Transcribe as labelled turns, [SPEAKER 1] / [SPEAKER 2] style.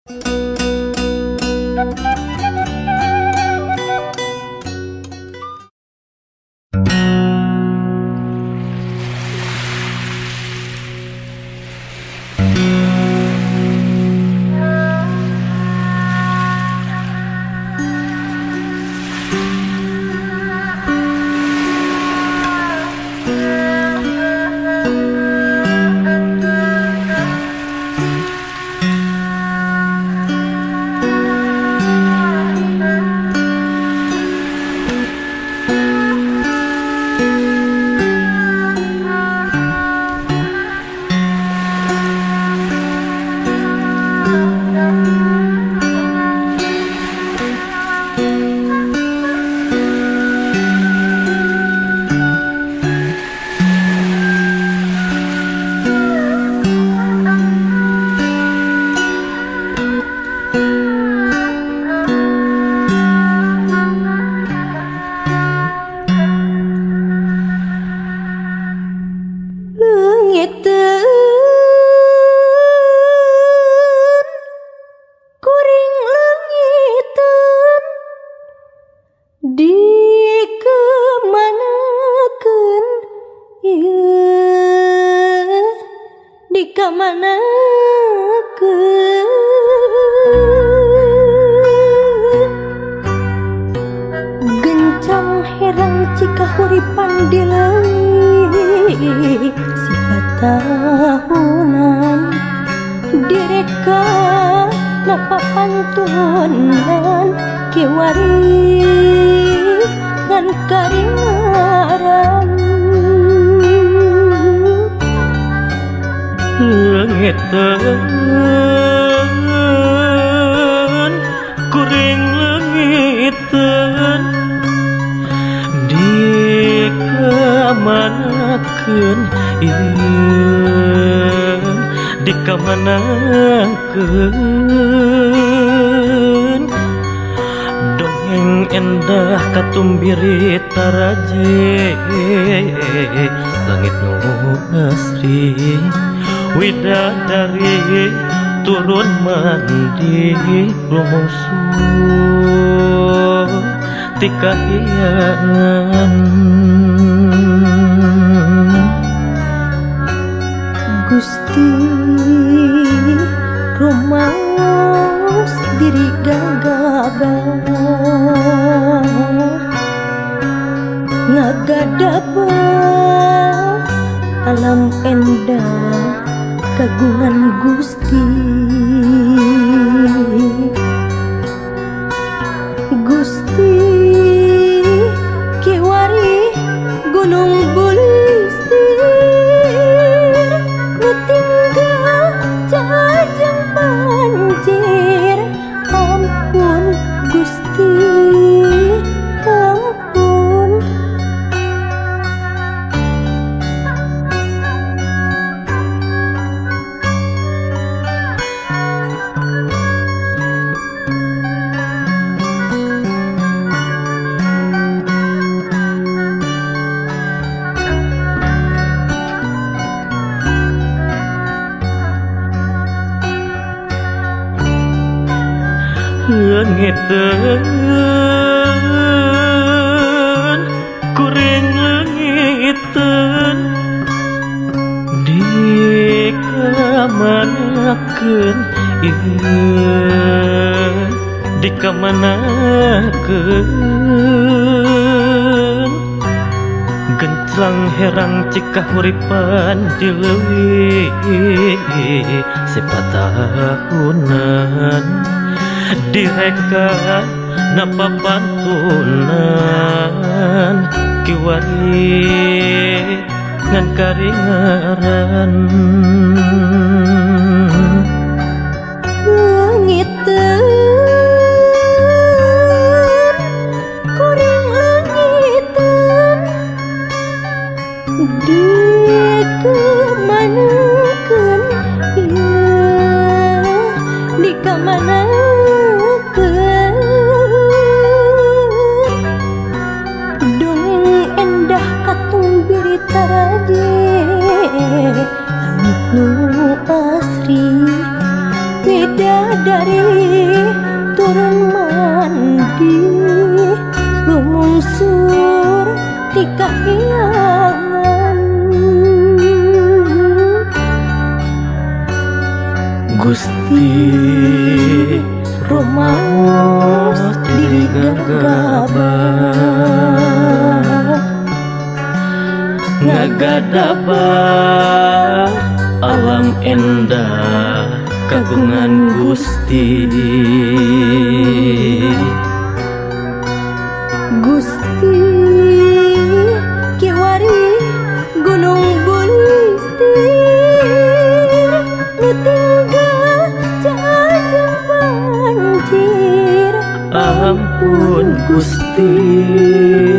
[SPEAKER 1] Dongeng endah katumbiri taraje, langit nu asri widadari turun mandi lumungsu ti kahyangan.
[SPEAKER 2] Gusti rumaos diri gagabah ngagadabah alam endah kagungan Gusti. Gusti kiwari gunung bulistir nutinggal jajang banjir. Ampun Gusti, ampun.
[SPEAKER 1] Ngeten kuring ngeten dikamanakeun ieu dikamanakeun genclang herang cikah uripan di leuwih sepatahunan direka napa pantunan kiwari ngan karingaran.
[SPEAKER 2] Ngiten kuring ngiten dikamanakeun ieu dikamanakeun dongeng endah katumbiri taraje langit nu asri beda dari turun mandi lumungsur ti kahyangan
[SPEAKER 1] Gusti
[SPEAKER 2] rumaos diri gagabah
[SPEAKER 1] ngagadabah alam endah kagungan Gusti
[SPEAKER 2] Gusti kiwari gunung bulistir nu tinggal jajang banjir
[SPEAKER 1] ampun Gusti